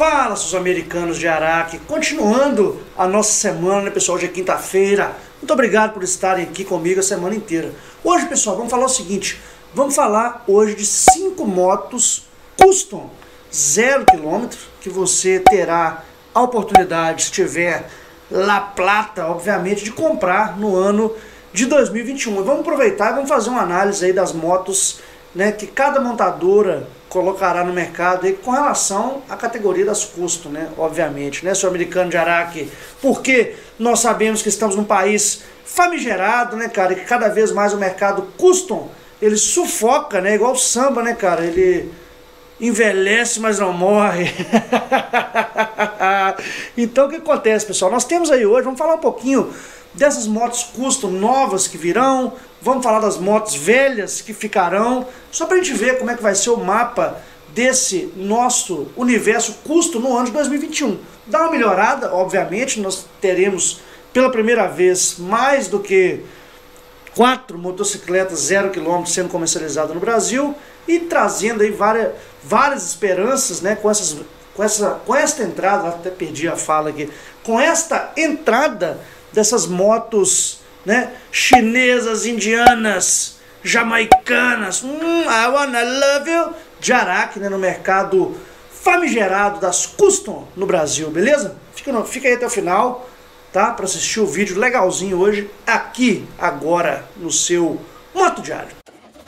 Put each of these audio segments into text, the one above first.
Fala, seus americanos de Araque, continuando a nossa semana, né, pessoal? Hoje é quinta-feira. Muito obrigado por estarem aqui comigo a semana inteira. Hoje, pessoal, vamos falar o seguinte: vamos falar hoje de 5 motos custom 0 km que você terá a oportunidade, se tiver La Plata, obviamente, de comprar no ano de 2021. E vamos aproveitar e vamos fazer uma análise aí das motos, né, que cada montadora colocará no mercado aí com relação à categoria das custom, né, obviamente, né, seu americano de Araque, porque nós sabemos que estamos num país famigerado, né, cara, e que cada vez mais o mercado custom, ele sufoca, né, igual o samba, né, cara, ele envelhece, mas não morre. Então o que acontece, pessoal? Nós temos aí hoje, vamos falar um pouquinho dessas motos custom novas que virão, vamos falar das motos velhas que ficarão, só para a gente ver como é que vai ser o mapa desse nosso universo custom no ano de 2021. Dá uma melhorada, obviamente, nós teremos pela primeira vez mais do que 4 motocicletas 0 km sendo comercializadas no Brasil e trazendo aí várias esperanças, né, com esta entrada, até perdi a fala aqui, com esta entrada dessas motos, né, chinesas, indianas, jamaicanas, I wanna love you, de Araque, né, no mercado famigerado das custom no Brasil, beleza? Fica aí até o final, tá, para assistir o vídeo legalzinho hoje, aqui, agora, no seu Moto Diário.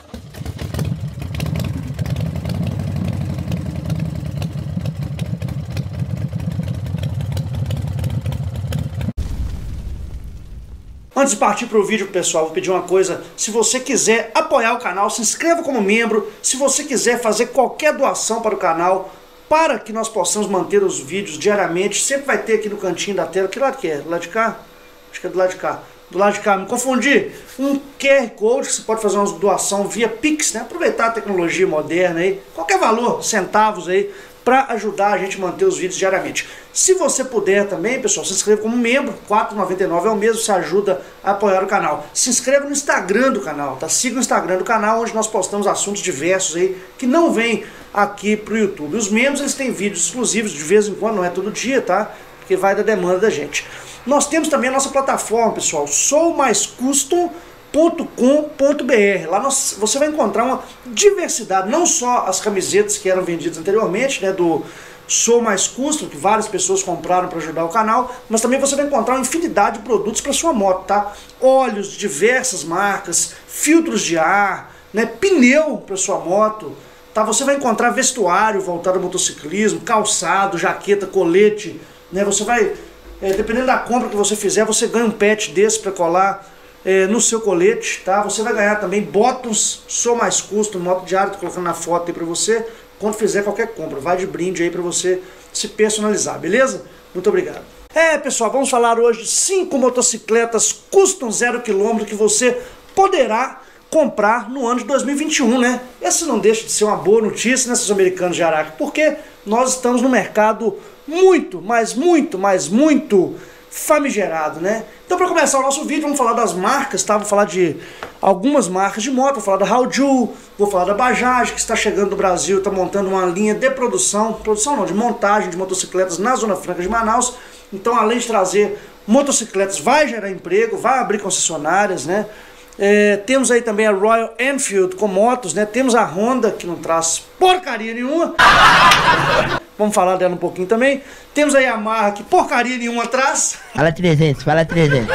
Antes de partir para o vídeo, pessoal, vou pedir uma coisa. Se você quiser apoiar o canal, se inscreva como membro. Se você quiser fazer qualquer doação para o canal, para que nós possamos manter os vídeos diariamente, sempre vai ter aqui no cantinho da tela. Que lado que é? Do lado de cá? Acho que é do lado de cá. Do lado de cá, me confundi. Um QR Code que você pode fazer uma doação via Pix, né? Aproveitar a tecnologia moderna aí. Qualquer valor, centavos aí, para ajudar a gente a manter os vídeos diariamente. Se você puder também, pessoal, se inscreva como membro, R$ 4,99 é o mesmo, você ajuda a apoiar o canal. Se inscreva no Instagram do canal, tá? Siga o Instagram do canal, onde nós postamos assuntos diversos aí, que não vêm aqui pro YouTube. Os membros, eles têm vídeos exclusivos de vez em quando, não é todo dia, tá? Porque vai da demanda da gente. Nós temos também a nossa plataforma, pessoal, soumaiscustom.com.br. Lá você vai encontrar uma diversidade, não só as camisetas que eram vendidas anteriormente, né, do Sou Mais Custom, que várias pessoas compraram para ajudar o canal, mas também você vai encontrar uma infinidade de produtos para sua moto, tá? Óleos de diversas marcas, filtros de ar, né, pneu para sua moto, tá? Você vai encontrar vestuário voltado ao motociclismo, calçado, jaqueta, colete, né? Você vai, dependendo da compra que você fizer, você ganha um patch desse para colar no seu colete, tá? Você vai ganhar também bottoms, Sou Mais Custom, Moto Diário, tô colocando na foto aí pra você, quando fizer qualquer compra, vai de brinde aí pra você se personalizar, beleza? Muito obrigado. Pessoal, vamos falar hoje de 5 motocicletas custom 0 km que você poderá comprar no ano de 2021, né? Essa não deixa de ser uma boa notícia, né, seus americanos de Araque, porque nós estamos no mercado muito, mas muito, mas muito famigerado, né? Então, para começar o nosso vídeo, vamos falar das marcas, tá? Vou falar de algumas marcas de moto, vou falar da Hauju, vou falar da Bajaj, que está chegando no Brasil, está montando uma linha de produção não, de montagem de motocicletas na Zona Franca de Manaus. Então, além de trazer motocicletas, vai gerar emprego, vai abrir concessionárias, né? Temos aí também a Royal Enfield com motos, né? Temos a Honda, que não traz porcaria nenhuma. Vamos falar dela um pouquinho também. Temos aí a Yamaha, que porcaria nenhuma atrás. Fala 300, fala 300.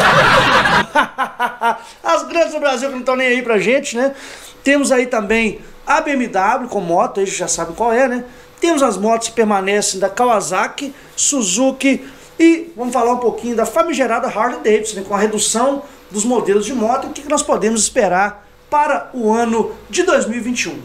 As grandes do Brasil que não estão nem aí pra gente, né? Temos aí também a BMW com moto, aí já sabe qual é, né? Temos as motos que permanecem da Kawasaki, Suzuki e vamos falar um pouquinho da famigerada Harley Davidson, né? Com a redução dos modelos de moto e o que nós podemos esperar para o ano de 2021.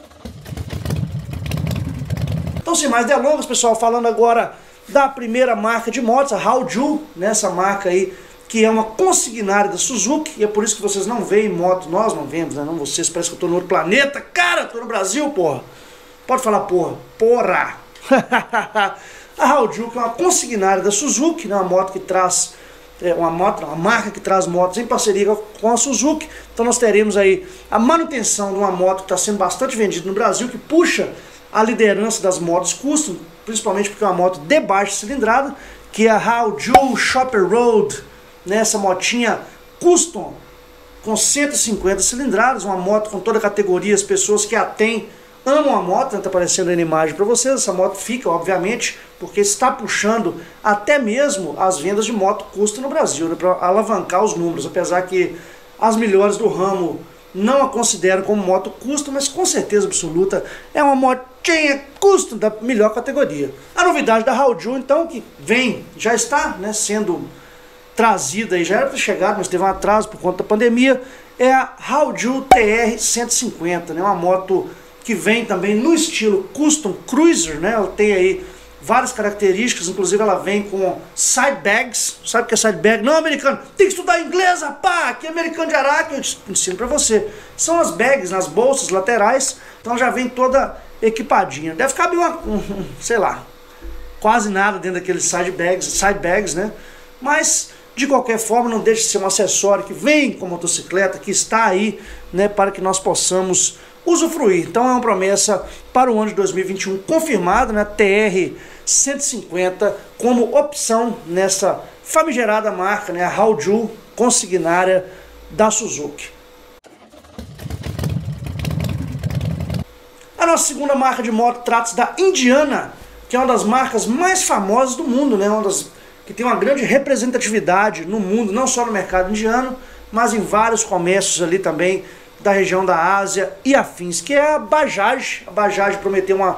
Então, sem mais delongas, pessoal, falando agora da primeira marca de motos, a Hauju, né, essa marca aí, que é uma consignária da Suzuki, e é por isso que vocês não veem moto, nós não vemos, né, não vocês, parece que eu tô no outro planeta, cara, tô no Brasil, porra. Pode falar porra, porra. A Hauju, que é uma consignária da Suzuki, né, uma moto que traz, uma marca que traz motos em parceria com a Suzuki, então nós teremos aí a manutenção de uma moto que está sendo bastante vendida no Brasil, que puxa a liderança das motos custom, principalmente porque é uma moto de baixa cilindrada, que é a Hauju Shopper Road, né, essa motinha custom, com 150 cilindradas, uma moto com toda a categoria, as pessoas que a têm amam a moto, está aparecendo aí na imagem para vocês. Essa moto fica, obviamente, porque está puxando até mesmo as vendas de moto custom no Brasil, né, para alavancar os números, apesar que as melhores do ramo não a consideram como moto custom, mas com certeza absoluta é uma motinha custom da melhor categoria. A novidade da Hauju, então, que vem, já está, né, sendo trazida e já era para ter chegado, mas teve um atraso por conta da pandemia, é a Hauju TR 150, né, uma moto que vem também no estilo Custom Cruiser, né, ela tem aí várias características, inclusive ela vem com side bags. Sabe o que é side bag? Não, americano, tem que estudar inglês, rapá, que é americano de Araque, eu ensino pra você. São as bags nas bolsas laterais, então já vem toda equipadinha. Deve caber sei lá, quase nada dentro daqueles side bags, né? Mas, de qualquer forma, não deixa de ser um acessório que vem com a motocicleta, que está aí, né, para que nós possamos usufruir. Então é uma promessa para o ano de 2021 confirmada, né? TR 150 como opção nessa famigerada marca, né? A Hauju, consignária da Suzuki. A nossa segunda marca de moto trata-se da Indiana, que é uma das marcas mais famosas do mundo, né? Uma das que tem uma grande representatividade no mundo, não só no mercado indiano, mas em vários comércios ali também da região da Ásia e afins, que é a Bajaj. A Bajaj prometeu uma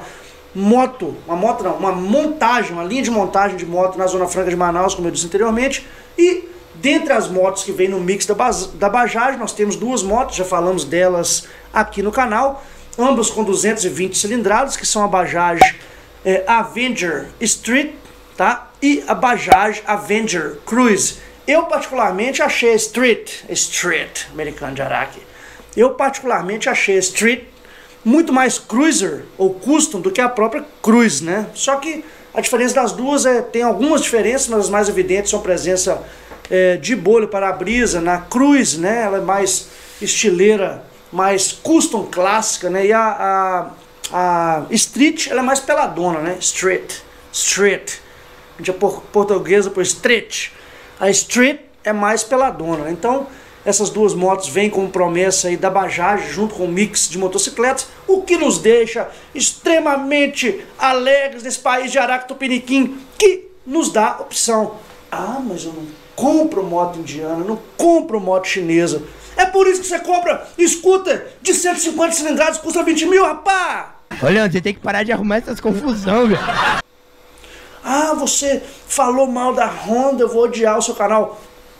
montagem, uma linha de montagem de moto na Zona Franca de Manaus, como eu disse anteriormente, e dentre as motos que vem no mix da Bajaj, nós temos duas motos, já falamos delas aqui no canal, ambas com 220 cilindradas, que são a Bajaj Avenger Street, tá? E a Bajaj Avenger Cruise. Eu particularmente achei a Street, americano de Araque, eu particularmente achei a Street muito mais cruiser ou custom do que a própria Cruise, né? Só que a diferença das duas tem algumas diferenças, mas as mais evidentes são a presença de bolha para-brisa na Cruise, né? Ela é mais estileira, mais custom clássica, né? E a Street, ela é mais peladona, né? Street. A gente é portuguesa por Street. A Street é mais peladona, né? Então essas duas motos vêm com promessa aí da Bajaj junto com um mix de motocicletas, o que nos deixa extremamente alegres nesse país de Araque Tupiniquim, que nos dá opção. Ah, mas eu não compro moto indiana, não compro moto chinesa. É por isso que você compra scooter de 150 cilindradas, custa 20 mil, rapá! Olha, você tem que parar de arrumar essas confusão, velho. Ah, você falou mal da Honda, eu vou odiar o seu canal.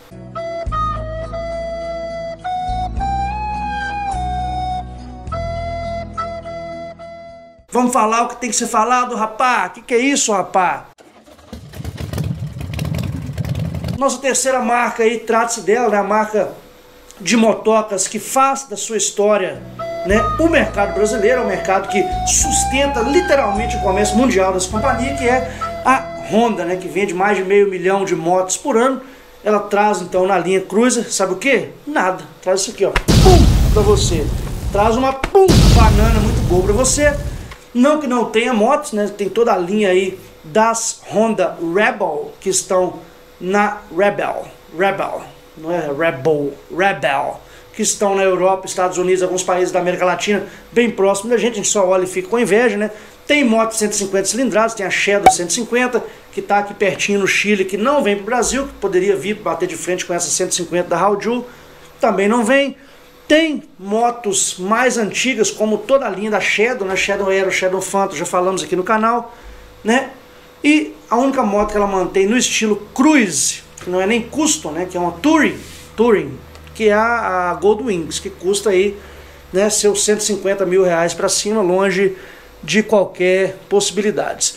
Vamos falar o que tem que ser falado, rapá. Que é isso, rapá? Nossa terceira marca aí, trata-se dela, né? A marca de motocas que faz da sua história, né, o mercado brasileiro, é um mercado que sustenta literalmente o comércio mundial dessa companhia, que é a Honda, né? Que vende mais de 500 mil de motos por ano. Ela traz então na linha Cruiser, sabe o que? Nada. Traz isso aqui, ó. Pum, pra você. Traz uma banana muito boa pra você. Não que não tenha motos, né? Tem toda a linha aí das Honda Rebel, que estão na Rebel, não é Rebel, que estão na Europa, Estados Unidos, alguns países da América Latina, bem próximo da gente só olha e fica com inveja, né? Tem moto 150 cilindradas, tem a Shadow 150, que está aqui pertinho no Chile, que não vem para o Brasil, que poderia vir bater de frente com essa 150 da Hauju, também não vem. Tem motos mais antigas, como toda a linha da Shadow, né? Shadow Aero, Shadow Phantom, já falamos aqui no canal, né? E a única moto que ela mantém no estilo Cruise, que não é nem custom, né? Que é uma Touring, que é a Gold Wings, que custa aí, né, seus 150 mil reais para cima, longe de qualquer possibilidade.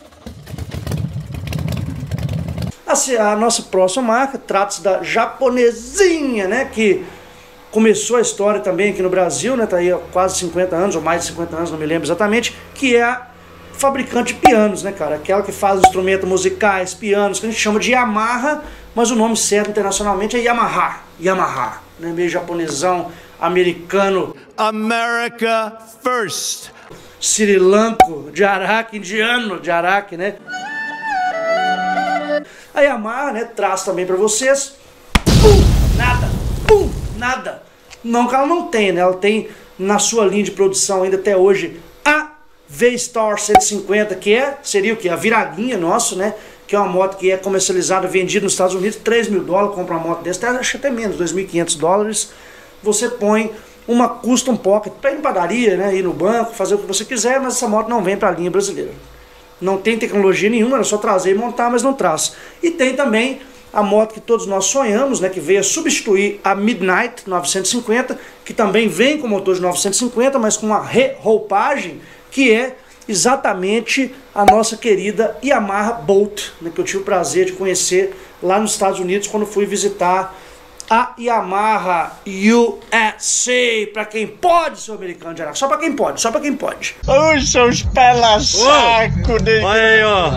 A nossa próxima marca trata-se da Japonesinha, né? Que começou a história também aqui no Brasil, né? Tá aí há quase 50 anos, ou mais de 50 anos, não me lembro exatamente, que é a fabricante de pianos, né, cara? Aquela que faz instrumentos musicais, pianos, que a gente chama de Yamaha, mas o nome certo internacionalmente é Yamaha, né? Meio japonesão, americano. America first. Sri Lanko de Araque, indiano de Araque, né? A Yamaha, né, traz também para vocês, nada. Não que ela não tenha, né? Ela tem na sua linha de produção ainda até hoje a V-Star 150, que seria o que? A viraguinha nosso, né? Que é uma moto que é comercializada, vendida nos Estados Unidos, $3.000, compra uma moto dessa, acho até menos, $2.500. Você põe uma Custom Pocket para ir em padaria, né? Ir no banco, fazer o que você quiser, mas essa moto não vem para a linha brasileira. Não tem tecnologia nenhuma, é só trazer e montar, mas não traz. E tem também a moto que todos nós sonhamos, né, que veio a substituir a Midnight 950, que também vem com motor de 950, mas com uma reroupagem, que é exatamente a nossa querida Yamaha Bolt, né, que eu tive o prazer de conhecer lá nos Estados Unidos quando fui visitar a Yamaha USA, para quem pode ser americano de Araque, só para quem pode, só para quem pode. Os seus pela-saco de... Olha aí, ó.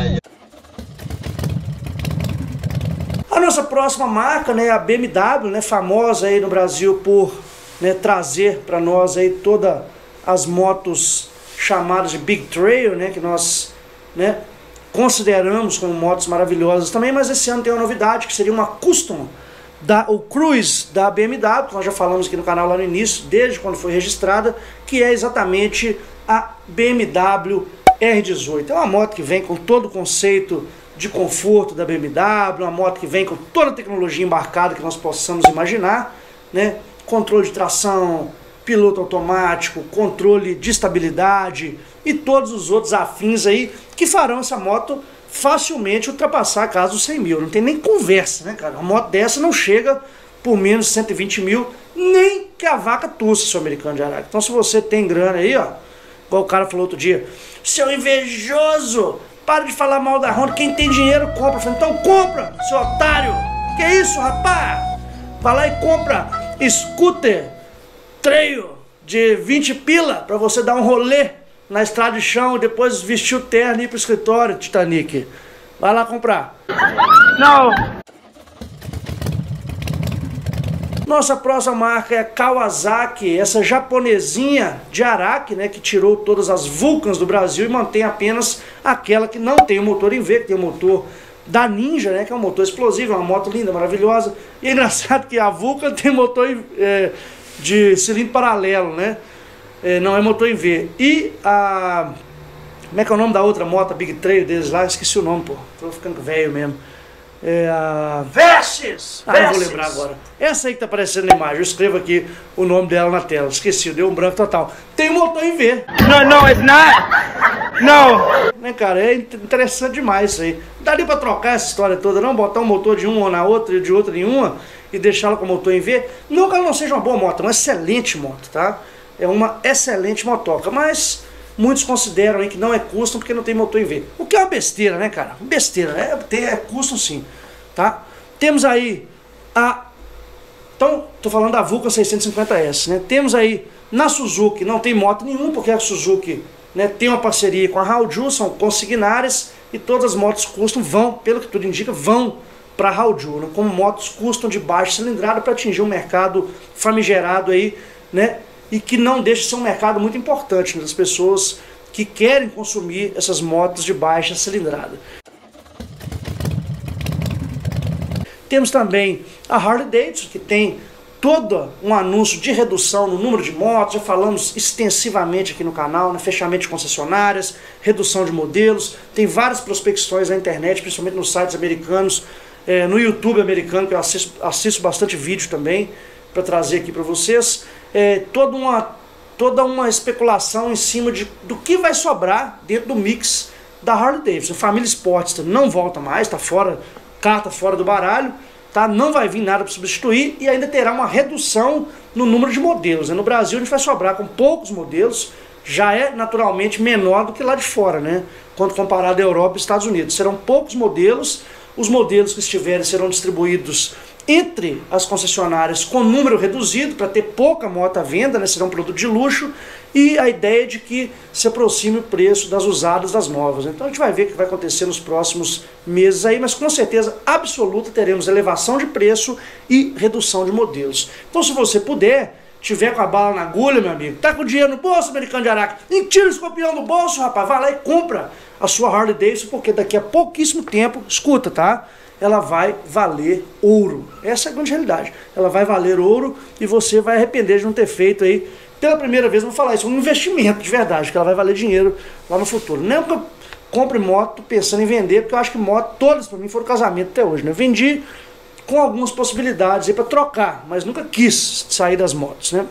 A nossa próxima marca, né, a BMW, né, famosa aí no Brasil por, né, trazer para nós aí todas as motos chamadas de Big Trail, né, que nós, né, consideramos como motos maravilhosas também, mas esse ano tem uma novidade, que seria uma Custom, o Cruise da BMW, que nós já falamos aqui no canal lá no início, desde quando foi registrada, que é exatamente a BMW R18. É uma moto que vem com todo o conceito de conforto da BMW, uma moto que vem com toda a tecnologia embarcada que nós possamos imaginar, né? Controle de tração, piloto automático, controle de estabilidade e todos os outros afins aí que farão essa moto facilmente ultrapassar a casa dos 100 mil. Não tem nem conversa, né, cara? Uma moto dessa não chega por menos de 120 mil, nem que a vaca tussa, seu americano de Araque. Então, se você tem grana aí, ó, igual o cara falou outro dia, seu invejoso, para de falar mal da Honda, quem tem dinheiro compra. Eu falei, então compra, seu otário. Que isso, rapaz? Vai lá e compra scooter trail de 20 pila para você dar um rolê na estrada de chão e depois vestir o terno e ir pro escritório, Titanic. Vai lá comprar. Não. Nossa próxima marca é a Kawasaki, essa japonesinha de Araque, né, que tirou todas as Vulcans do Brasil e mantém apenas aquela que não tem o motor em V, que tem o motor da Ninja, né, que é um motor explosivo, é uma moto linda, maravilhosa. E é engraçado que a Vulcan tem motor de cilindro paralelo, né, não é motor em V. E a... como é que é o nome da outra moto, a Big Trail deles lá? Esqueci o nome, pô, tô ficando velho mesmo. É a Versys! Ah, não vou lembrar agora. Essa aí que tá aparecendo na imagem, eu escrevo aqui o nome dela na tela. Esqueci, deu um branco total. Tem um motor em V. No, it's not. No. Né, cara, é interessante demais isso aí. Não daria pra trocar essa história toda, não? Botar um motor de uma na outra e de outra em uma e deixá-la com o motor em V? Não que ela não seja uma boa moto, é uma excelente moto, tá? É uma excelente motoca, mas muitos consideram aí que não é custom porque não tem motor em V. O que é uma besteira, né, cara? Besteira, é custom sim, tá? Temos aí a... Então, tô falando da Vulcan 650S, né? Temos aí na Suzuki, não tem moto nenhuma, porque a Suzuki, né, tem uma parceria com a Hauju, são consignárias, e todas as motos custom vão, pelo que tudo indica, vão para a Hauju, né, como motos custom de baixa cilindrada para atingir um mercado famigerado aí, né? E que não deixa de ser um mercado muito importante, né, das pessoas que querem consumir essas motos de baixa cilindrada. Temos também a Harley Davidson, que tem todo um anúncio de redução no número de motos, já falamos extensivamente aqui no canal, né, fechamento de concessionárias, redução de modelos, tem várias prospecções na internet, principalmente nos sites americanos, no YouTube americano, que eu assisto bastante vídeo também, para trazer aqui para vocês. Toda uma especulação em cima do que vai sobrar dentro do mix da Harley Davidson. Família Sportster não volta mais, está fora, carta fora do baralho, tá? Não vai vir nada para substituir e ainda terá uma redução no número de modelos, né? No Brasil a gente vai sobrar com poucos modelos, já é naturalmente menor do que lá de fora, né? Quando comparado à Europa e Estados Unidos. Serão poucos modelos, os modelos que estiverem serão distribuídos entre as concessionárias com número reduzido, para ter pouca moto à venda, né? Será um produto de luxo, e a ideia é de que se aproxime o preço das usadas das novas. Então a gente vai ver o que vai acontecer nos próximos meses aí, mas com certeza absoluta teremos elevação de preço e redução de modelos. Então, se você puder, tiver com a bala na agulha, meu amigo, tá com dinheiro no bolso, americano de Araque, e tira o escorpião do bolso, rapaz, vai lá e compra a sua Harley Davidson, porque daqui a pouquíssimo tempo, escuta, tá? Ela vai valer ouro. Essa é a grande realidade. Ela vai valer ouro e você vai arrepender de não ter feito aí, pela primeira vez, vou falar isso, um investimento de verdade, que ela vai valer dinheiro lá no futuro. Não que eu compre moto pensando em vender, porque eu acho que moto, todas para mim foram casamento até hoje, né? Eu vendi com algumas possibilidades aí para trocar, mas nunca quis sair das motos, né?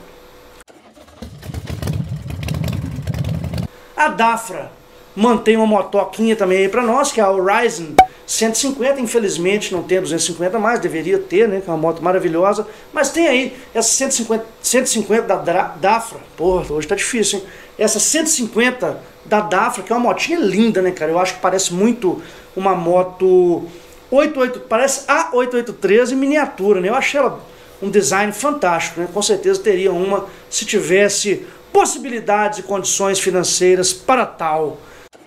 A Dafra mantém uma motoquinha também aí para nós, que é a Horizon 150, infelizmente não tem 250 mais, deveria ter, né, que é uma moto maravilhosa, mas tem aí essa 150 da Dafra, porra, hoje tá difícil, hein? Essa 150 da Dafra, que é uma motinha linda, né, cara, eu acho que parece muito uma moto 88, parece a 8813 em miniatura, né, eu achei ela um design fantástico, né, com certeza teria uma se tivesse possibilidades e condições financeiras para tal.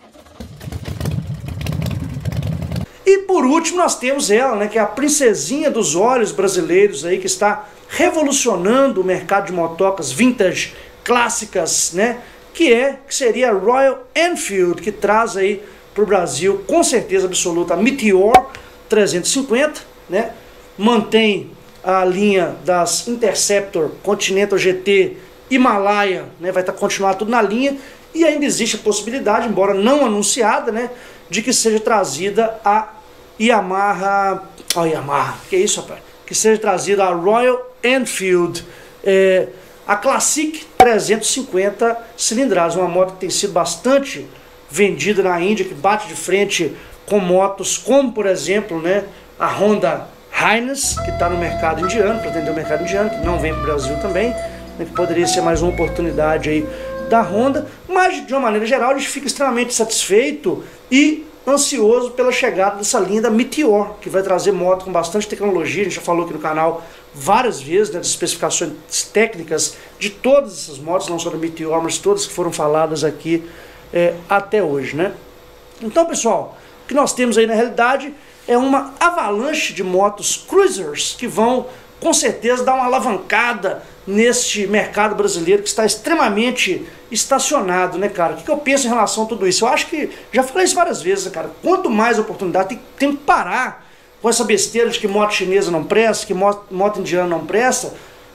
E por último nós temos ela, né, que é a princesinha dos olhos brasileiros aí, que está revolucionando o mercado de motocas vintage, clássicas, né, que seria a Royal Enfield, que traz aí para o Brasil com certeza absoluta a Meteor 350, né, mantém a linha das Interceptor, Continental GT, Himalaia, né, vai continuar tudo na linha, e ainda existe a possibilidade, embora não anunciada, né, de que seja trazida a Yamaha, que é isso, rapaz? Que seja trazida a Royal Enfield, a Classic 350 cilindradas, uma moto que tem sido bastante vendida na Índia, que bate de frente com motos como, por exemplo, né, a Honda Highness, que está no mercado indiano, para atender o mercado indiano, que não vem para o Brasil também, né, que poderia ser mais uma oportunidade aí da Honda, mas de uma maneira geral a gente fica extremamente satisfeito e ansioso pela chegada dessa linha da Meteor, que vai trazer moto com bastante tecnologia. A gente já falou aqui no canal várias vezes, né, das especificações técnicas de todas essas motos, não só da Meteor, mas todas que foram faladas aqui até hoje, né? Então, pessoal, o que nós temos aí na realidade é uma avalanche de motos cruisers que vão com certeza dar uma alavancada neste mercado brasileiro que está extremamente estacionado, né, cara? O que eu penso em relação a tudo isso? Eu acho que, já falei isso várias vezes, cara, quanto mais oportunidade, tem que parar com essa besteira de que moto chinesa não presta, que moto indiana não presta,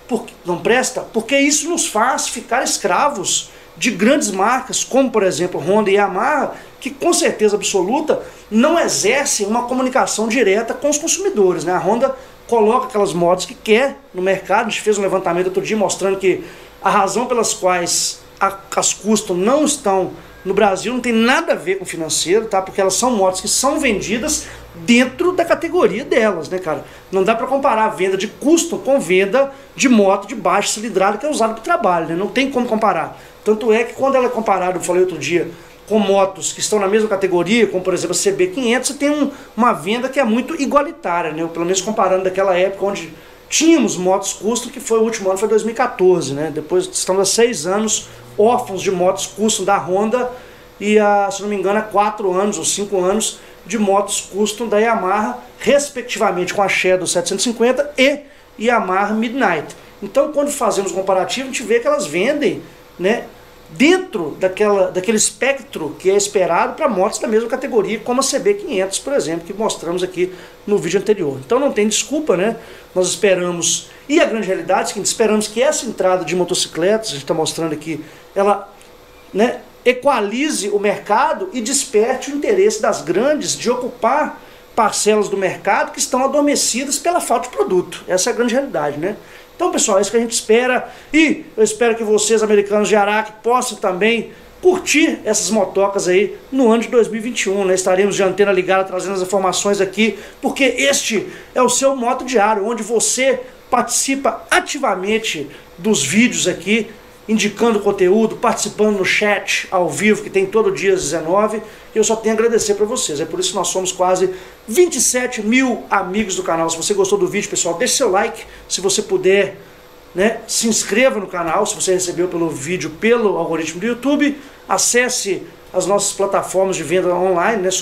porque isso nos faz ficar escravos de grandes marcas, como por exemplo Honda e Yamaha, que com certeza absoluta não exercem uma comunicação direta com os consumidores, né? A Honda coloca aquelas motos que quer no mercado. A gente fez um levantamento outro dia mostrando que a razão pelas quais as custom não estão no Brasil não tem nada a ver com financeiro, tá? Porque elas são motos que são vendidas dentro da categoria delas, né, cara? Não dá para comparar a venda de custom com venda de moto de baixa cilindrada que é usada para o trabalho, né? Não tem como comparar. Tanto é que quando ela é comparada, eu falei outro dia, com motos que estão na mesma categoria, como por exemplo a CB500, você tem uma venda que é muito igualitária, né? Pelo menos comparando daquela época onde tínhamos motos custom, que foi o último ano, foi 2014, né? Depois estamos há 6 anos órfãos de motos custom da Honda e, se não me engano, há 4 anos ou 5 anos de motos custom da Yamaha, respectivamente com a Shadow 750 e Yamaha Midnight. Então, quando fazemos o comparativo, a gente vê que elas vendem, né, dentro daquele espectro que é esperado para motos da mesma categoria, como a CB500, por exemplo, que mostramos aqui no vídeo anterior. Então não tem desculpa, né? Nós esperamos, e a grande realidade é que esperamos que essa entrada de motocicletas, a gente está mostrando aqui, ela, né, equalize o mercado e desperte o interesse das grandes de ocupar parcelas do mercado que estão adormecidas pela falta de produto. Essa é a grande realidade, né? Então, pessoal, é isso que a gente espera, e eu espero que vocês, americanos de Araque, possam também curtir essas motocas aí no ano de 2021, né? Estaremos de antena ligada trazendo as informações aqui, porque este é o seu Moto Diário, onde você participa ativamente dos vídeos aqui, indicando conteúdo, participando no chat ao vivo, que tem todo dia às 19h, e eu só tenho a agradecer para vocês. É por isso que nós somos quase 27 mil amigos do canal. Se você gostou do vídeo, pessoal, deixe seu like. Se você puder, né, se inscreva no canal, se você recebeu pelo vídeo pelo algoritmo do YouTube. Acesse as nossas plataformas de venda online, né,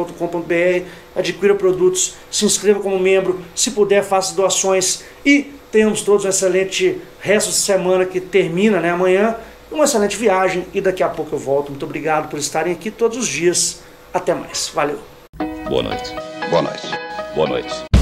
somaiscustom.com.br, adquira produtos, se inscreva como membro, se puder, faça doações e Tenhamos todos um excelente resto de semana que termina, né, amanhã. Uma excelente viagem e daqui a pouco eu volto. Muito obrigado por estarem aqui todos os dias. Até mais. Valeu. Boa noite. Boa noite. Boa noite.